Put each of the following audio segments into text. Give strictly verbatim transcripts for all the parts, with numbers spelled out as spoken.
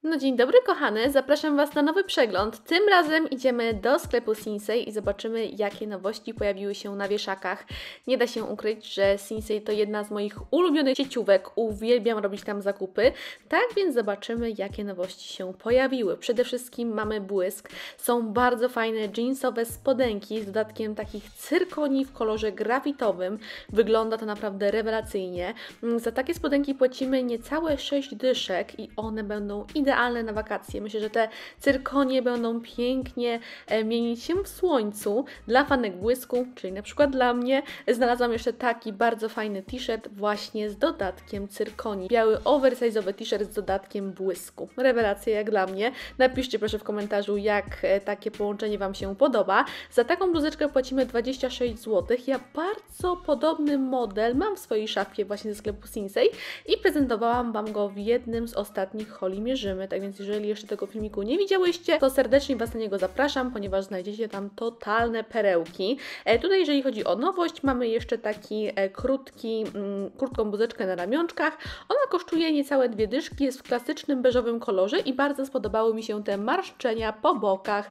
No dzień dobry kochane, zapraszam Was na nowy przegląd. Tym razem idziemy do sklepu Sinsay i zobaczymy, jakie nowości pojawiły się na wieszakach. Nie da się ukryć, że Sinsay to jedna z moich ulubionych sieciówek, uwielbiam robić tam zakupy. Tak więc zobaczymy, jakie nowości się pojawiły. Przede wszystkim mamy błysk. Są bardzo fajne jeansowe spodenki z dodatkiem takich cyrkoni w kolorze grafitowym. Wygląda to naprawdę rewelacyjnie. Za takie spodenki płacimy niecałe sześć dyszek i one będą idealne na wakacje. Myślę, że te cyrkonie będą pięknie e, mienić się w słońcu. Dla fanek błysku, czyli na przykład dla mnie, znalazłam jeszcze taki bardzo fajny t-shirt właśnie z dodatkiem cyrkoni. Biały oversize'owy t-shirt z dodatkiem błysku. Rewelacja jak dla mnie. Napiszcie proszę w komentarzu, jak e, takie połączenie Wam się podoba. Za taką bluzeczkę płacimy dwadzieścia sześć złotych. Ja bardzo podobny model mam w swojej szafie właśnie ze sklepu Sinsay i prezentowałam Wam go w jednym z ostatnich Holi Mierzymy. Tak więc jeżeli jeszcze tego filmiku nie widziałyście, to serdecznie Was na niego zapraszam, ponieważ znajdziecie tam totalne perełki. E, tutaj jeżeli chodzi o nowość, mamy jeszcze taki e, krótki, mm, krótką bluzeczkę na ramionczkach. Ona kosztuje niecałe dwie dyszki, jest w klasycznym beżowym kolorze i bardzo spodobały mi się te marszczenia po bokach.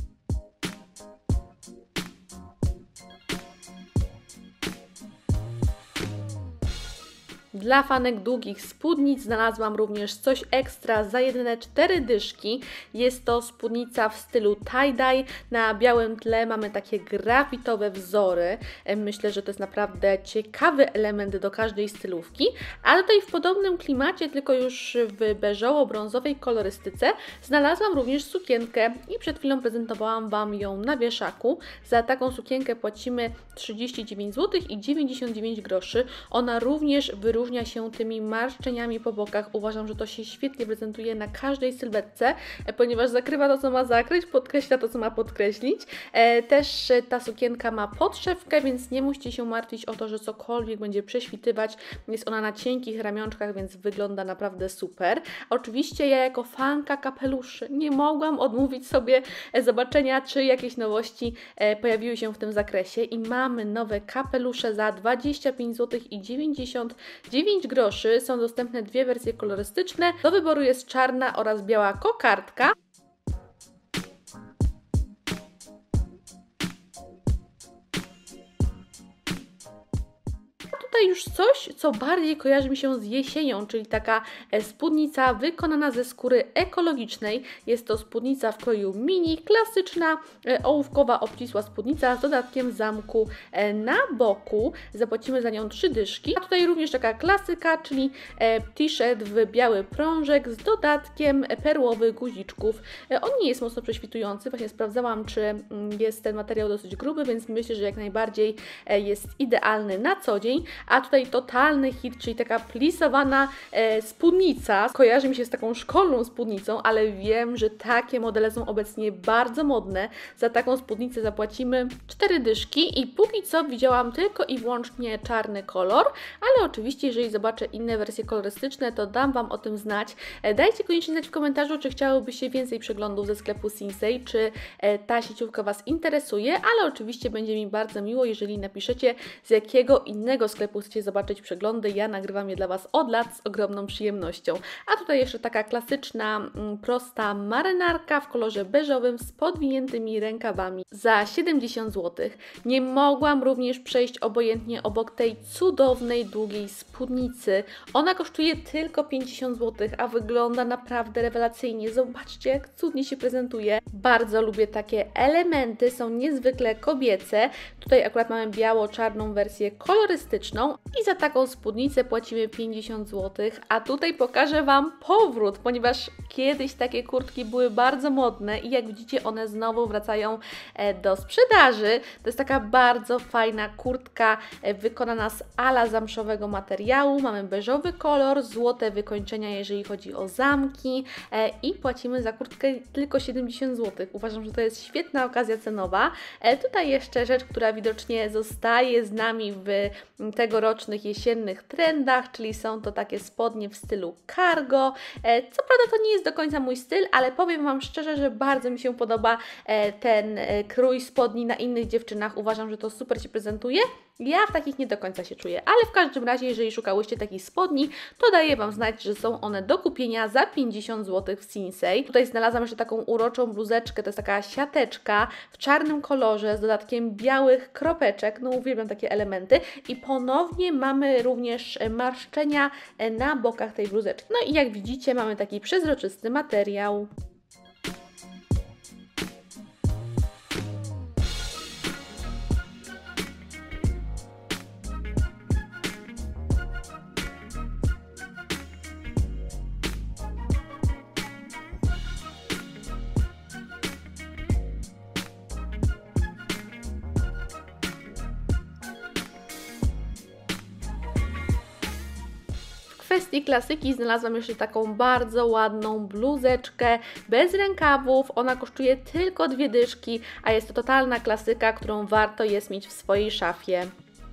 Dla fanek długich spódnic znalazłam również coś ekstra za jedyne cztery dyszki. Jest to spódnica w stylu tie-dye. Na białym tle mamy takie grafitowe wzory. Myślę, że to jest naprawdę ciekawy element do każdej stylówki. A tutaj w podobnym klimacie, tylko już w beżowo-brązowej kolorystyce, znalazłam również sukienkę i przed chwilą prezentowałam Wam ją na wieszaku. Za taką sukienkę płacimy trzydzieści dziewięć złotych i dziewięćdziesiąt dziewięć groszy. Ona również wyróżnia Wyróżnia się tymi marszczeniami po bokach. Uważam, że to się świetnie prezentuje na każdej sylwetce, ponieważ zakrywa to, co ma zakryć, podkreśla to, co ma podkreślić. E, też ta sukienka ma podszewkę, więc nie musicie się martwić o to, że cokolwiek będzie prześwitywać. Jest ona na cienkich ramionczkach, więc wygląda naprawdę super. Oczywiście ja jako fanka kapeluszy nie mogłam odmówić sobie zobaczenia, czy jakieś nowości e, pojawiły się w tym zakresie i mamy nowe kapelusze za dwadzieścia pięć złotych i dziewięćdziesiąt dziewięć groszy. Są dostępne dwie wersje kolorystyczne. Do wyboru jest czarna oraz biała kokardka. Tutaj już coś, co bardziej kojarzy mi się z jesienią, czyli taka spódnica wykonana ze skóry ekologicznej. Jest to spódnica w kroju mini, klasyczna, ołówkowa, obcisła spódnica z dodatkiem zamku na boku. Zapłacimy za nią trzy dyszki. A tutaj również taka klasyka, czyli t-shirt w biały prążek z dodatkiem perłowych guziczków. On nie jest mocno prześwitujący, właśnie sprawdzałam, czy jest ten materiał dosyć gruby, więc myślę, że jak najbardziej jest idealny na co dzień. A tutaj totalny hit, czyli taka plisowana e, spódnica. Kojarzy mi się z taką szkolną spódnicą, ale wiem, że takie modele są obecnie bardzo modne. Za taką spódnicę zapłacimy cztery dyszki i póki co widziałam tylko i wyłącznie czarny kolor, ale oczywiście jeżeli zobaczę inne wersje kolorystyczne, to dam Wam o tym znać. E, dajcie koniecznie znać w komentarzu, czy chciałobyście więcej przeglądów ze sklepu Sinsay, czy e, ta sieciówka Was interesuje, ale oczywiście będzie mi bardzo miło, jeżeli napiszecie, z jakiego innego sklepu chcecie zobaczyć przeglądy. Ja nagrywam je dla Was od lat z ogromną przyjemnością. A tutaj jeszcze taka klasyczna, prosta marynarka w kolorze beżowym z podwiniętymi rękawami za siedemdziesiąt złotych. Nie mogłam również przejść obojętnie obok tej cudownej, długiej spódnicy. Ona kosztuje tylko pięćdziesiąt złotych, a wygląda naprawdę rewelacyjnie. Zobaczcie, jak cudnie się prezentuje. Bardzo lubię takie elementy, są niezwykle kobiece. Tutaj akurat mamy biało-czarną wersję kolorystyczną i za taką spódnicę płacimy pięćdziesiąt złotych, a tutaj pokażę Wam powrót, ponieważ kiedyś takie kurtki były bardzo modne i jak widzicie one znowu wracają do sprzedaży. To jest taka bardzo fajna kurtka wykonana z ala zamszowego materiału. Mamy beżowy kolor, złote wykończenia jeżeli chodzi o zamki i płacimy za kurtkę tylko siedemdziesiąt złotych. Uważam, że to jest świetna okazja cenowa. Tutaj jeszcze rzecz, która widocznie zostaje z nami w tegorocznych jesiennych trendach, czyli są to takie spodnie w stylu cargo. Co prawda to nie jest do końca mój styl, ale powiem Wam szczerze, że bardzo mi się podoba ten krój spodni na innych dziewczynach. Uważam, że to super się prezentuje. Ja w takich nie do końca się czuję, ale w każdym razie, jeżeli szukałyście takich spodni, to daję Wam znać, że są one do kupienia za pięćdziesiąt złotych w Sinsei. Tutaj znalazłam jeszcze taką uroczą bluzeczkę, to jest taka siateczka w czarnym kolorze z dodatkiem białych kropeczek, no uwielbiam takie elementy i ponownie mamy również marszczenia na bokach tej bluzeczki. No i jak widzicie, mamy taki przezroczysty materiał. W kwestii klasyki znalazłam jeszcze taką bardzo ładną bluzeczkę bez rękawów. Ona kosztuje tylko dwie dyszki, a jest to totalna klasyka, którą warto jest mieć w swojej szafie.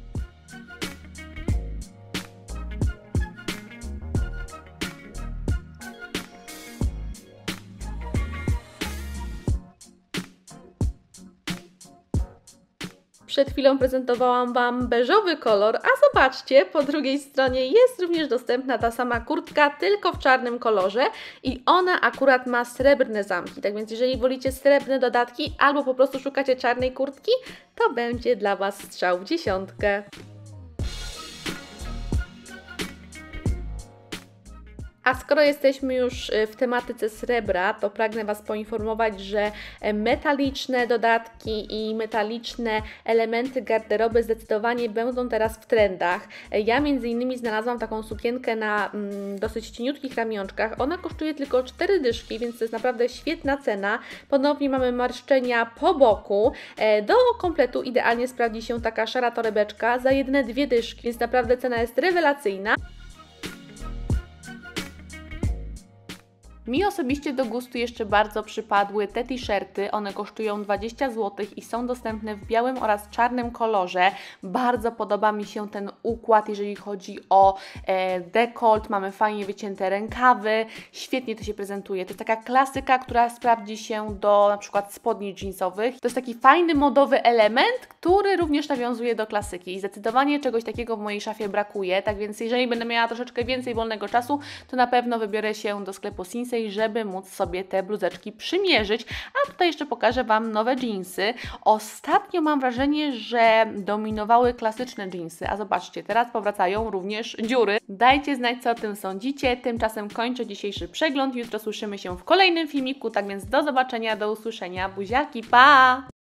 Przed chwilą prezentowałam Wam beżowy kolor, a zobaczcie, po drugiej stronie jest również dostępna ta sama kurtka, tylko w czarnym kolorze i ona akurat ma srebrne zamki, tak więc jeżeli wolicie srebrne dodatki albo po prostu szukacie czarnej kurtki, to będzie dla Was strzał w dziesiątkę. A skoro jesteśmy już w tematyce srebra, to pragnę Was poinformować, że metaliczne dodatki i metaliczne elementy garderoby zdecydowanie będą teraz w trendach. Ja między innymi znalazłam taką sukienkę na mm, dosyć cieniutkich ramionczkach. Ona kosztuje tylko cztery dyszki, więc to jest naprawdę świetna cena. Ponownie mamy marszczenia po boku. Do kompletu idealnie sprawdzi się taka szara torebeczka za jedne dwie dyszki, więc naprawdę cena jest rewelacyjna. Mi osobiście do gustu jeszcze bardzo przypadły te t-shirty, one kosztują dwadzieścia złotych i są dostępne w białym oraz czarnym kolorze. Bardzo podoba mi się ten układ, jeżeli chodzi o e, dekolt, mamy fajnie wycięte rękawy, świetnie to się prezentuje. To jest taka klasyka, która sprawdzi się do na przykład spodni jeansowych. To jest taki fajny, modowy element, który również nawiązuje do klasyki i zdecydowanie czegoś takiego w mojej szafie brakuje, tak więc jeżeli będę miała troszeczkę więcej wolnego czasu, to na pewno wybiorę się do sklepu Sinsei, żeby móc sobie te bluzeczki przymierzyć, a tutaj jeszcze pokażę Wam nowe dżinsy. Ostatnio mam wrażenie, że dominowały klasyczne dżinsy, a zobaczcie, teraz powracają również dziury. Dajcie znać, co o tym sądzicie, tymczasem kończę dzisiejszy przegląd, jutro słyszymy się w kolejnym filmiku, tak więc do zobaczenia, do usłyszenia, buziaki, pa!